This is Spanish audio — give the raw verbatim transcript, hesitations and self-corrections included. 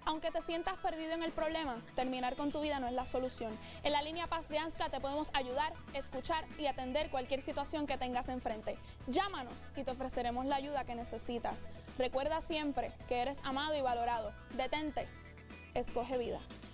Aunque te sientas perdido en el problema, terminar con tu vida no es la solución. En la línea Paz de ANSCA te podemos ayudar, escuchar y atender cualquier situación que tengas enfrente. Llámanos y te ofreceremos la ayuda que necesitas. Recuerda siempre que eres amado y valorado. Detente. Escoge vida.